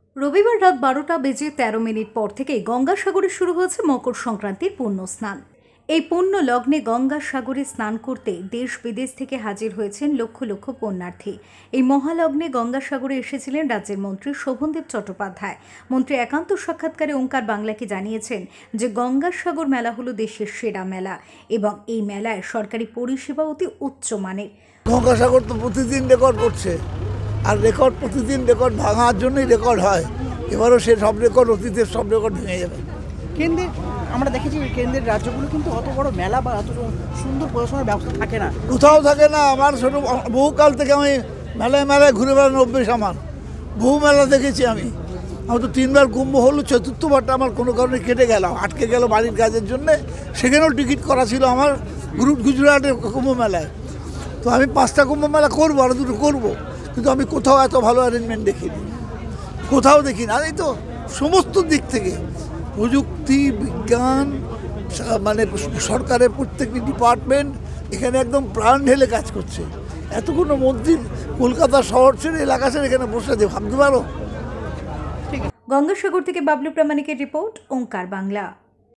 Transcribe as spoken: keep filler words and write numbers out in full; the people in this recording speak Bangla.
রবিবার রাত বারোটা বেজে তেরো মিনিট পর থেকে গঙ্গাসাগরে শুরু হয়েছে মকর সংক্রান্তির পুণ্য স্নান। এই পুণ্য লগ্নে গঙ্গাসাগরে স্নান করতে দেশ বিদেশ থেকে হাজির হয়েছেন লক্ষ লক্ষ পুণ্যার্থী। এই মহালগ্নে গঙ্গাসাগরে এসেছিলেন রাজ্যের মন্ত্রী শোভনদেব চট্টোপাধ্যায়। মন্ত্রী একান্ত সাক্ষাৎকারে ওঙ্কার বাংলাকে জানিয়েছেন যে গঙ্গাসাগর মেলা হলো দেশের সেরা মেলা এবং এই মেলায় সরকারি পরিষেবা অতি উচ্চমানের। গঙ্গাসাগর তো প্রতিদিন রেকর্ড করছে, আর রেকর্ড প্রতিদিন রেকর্ড ভাঙার জন্যই রেকর্ড হয়। এবারও সে সব রেকর্ড, অতীতের সব রেকর্ড ভেঙে যাবে। কেন্দ্রের আমরা দেখেছি কেন্দ্রের রাজ্যগুলো কিন্তু অত বড় মেলা বা অত সুন্দর প্রদর্শনের ব্যবস্থা থাকে না, কোথাও থাকে না। আমার ছোটো বহুকাল থেকে আমি মেলায় মেলায় ঘুরে বেড়ানো অভ্যেস আমার। বহু মেলা দেখেছি আমি। আমার তো তিনবার কুম্ভ হলো, চতুর্থবারটা আমার কোনো কারণে কেটে গেল, আটকে গেল বাড়ির কাজের জন্যে। সেখানেও টিকিট করা ছিল আমার গুজরাটের কুম্ভ মেলায়। তো আমি পাঁচটা কুম্ভ মেলা করবো, আর দুটো করবো, কিন্তু আমি কোথাও এত ভালো অ্যারেঞ্জমেন্ট দেখিনি, কোথাও দেখি না। এই তো সমস্ত দিক থেকে প্রযুক্তি, বিজ্ঞান, মানে সরকারের প্রত্যেকটি ডিপার্টমেন্ট এখানে একদম প্রাণ ঢেলে কাজ করছে। এতগুলো মন্ত্রী কলকাতা শহর ছেড়ে এলাকা ছেড়ে এখানে বসে আছে, ভাবতে পারো। গঙ্গাসাগর থেকে বাবলু প্রামাণিকের রিপোর্ট, ওঙ্কার বাংলা।